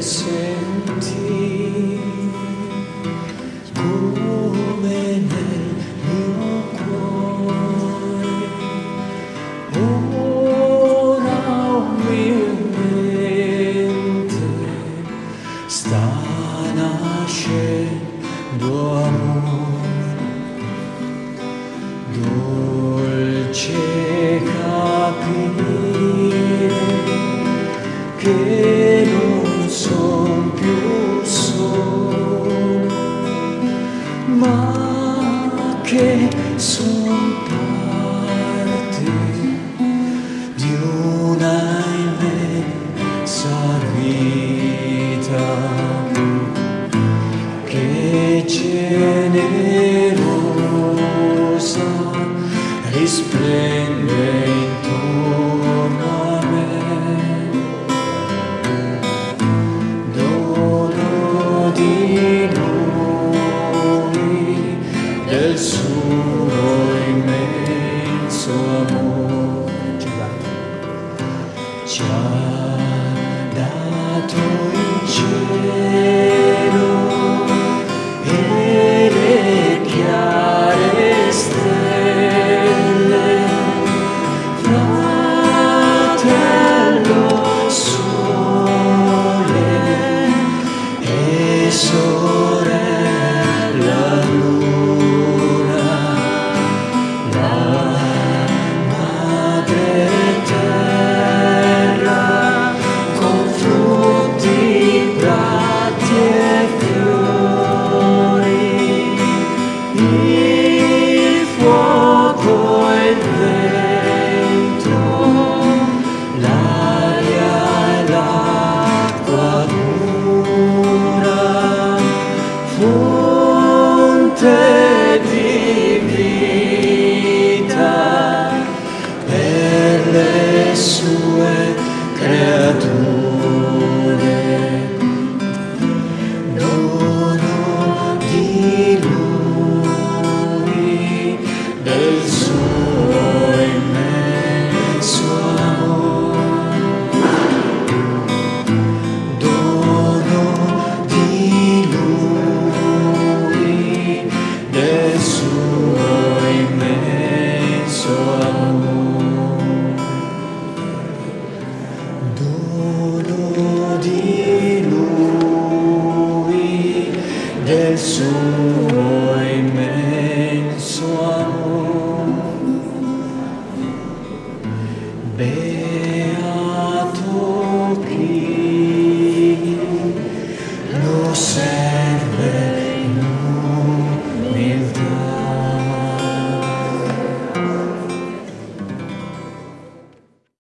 sentì come nel mio cuore ora umilmente sta nascendo amore, dolce capire che non son più solo, ma che son parte di una immensa vita che generosa risplende intorno a me. Dono di noi del suo immenso amore ci ha dato il cielo e le chiare stelle, fratello sole e sorella luna, la madre terra con frutti, prati e fiori, il fuoco e il vento, l'aria e l'acqua pura, fonte di vita per le sue creature. Dono di lui del suo immenso amore, dono di lui del suo immenso amore, dono di lui del suo immenso amore.